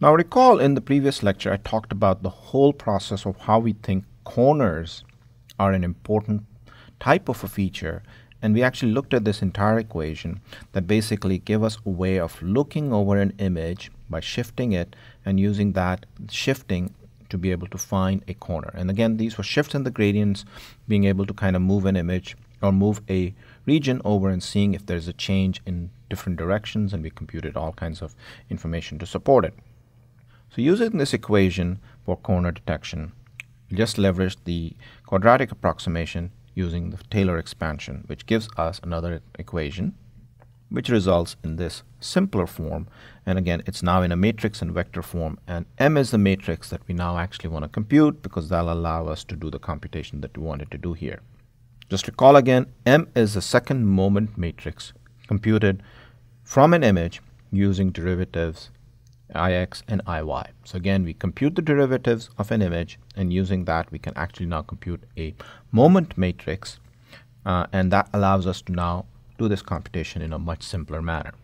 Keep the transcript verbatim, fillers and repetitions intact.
Now recall in the previous lecture I talked about the whole process of how we think corners are an important type of a feature, and we actually looked at this entire equation that basically give us a way of looking over an image by shifting it and using that shifting to be able to find a corner. And again, these were shifts in the gradients, being able to kind of move an image or move a region over and seeing if there's a change in different directions, and we computed all kinds of information to support it. So using this equation for corner detection, we just leveraged the quadratic approximation using the Taylor expansion, which gives us another equation which results in this simpler form. And again, it's now in a matrix and vector form, and M is the matrix that we now actually want to compute because that'll allow us to do the computation that we wanted to do here. Just recall again, M is the second moment matrix computed from an image using derivatives Ix and Iy. So again, we compute the derivatives of an image, and using that we can actually now compute a moment matrix, uh, and that allows us to now do this computation in a much simpler manner.